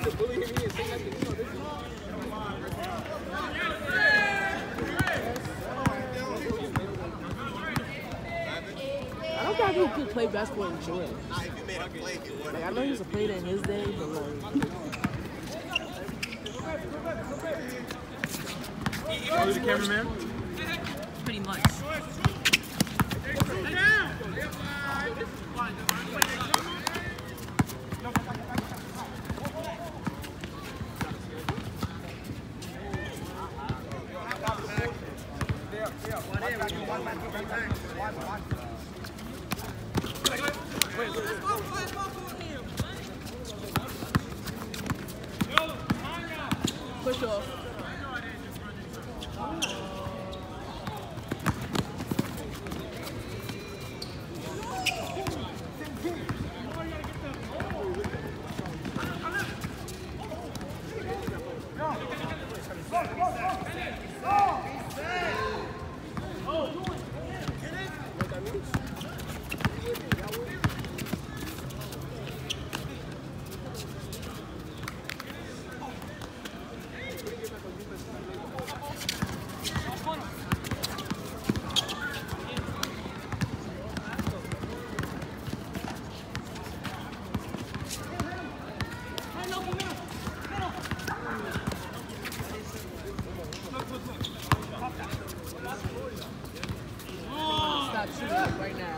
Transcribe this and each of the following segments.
I don't think he could play basketball in Jordan. Like, I know he used to play that in his day, but like. Oh, the cameraman? Pretty much. Push off. Stop shooting right now.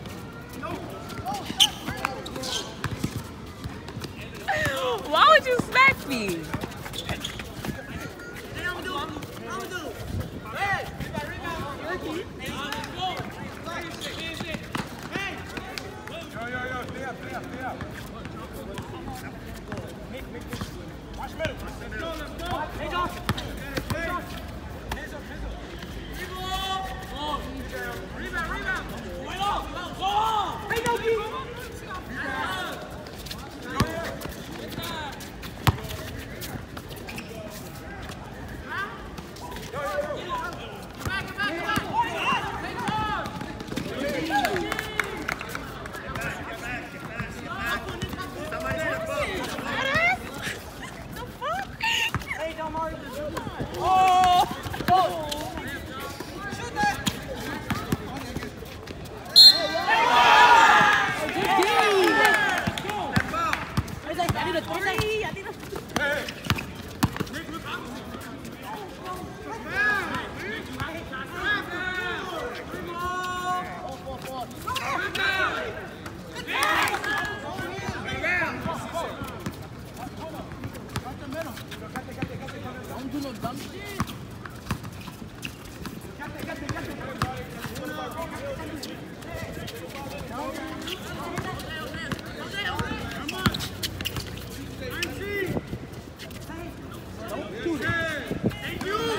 Why would you smack me? Don't do no dumb shit.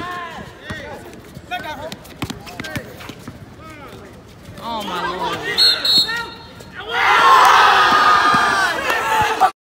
Oh my Lord.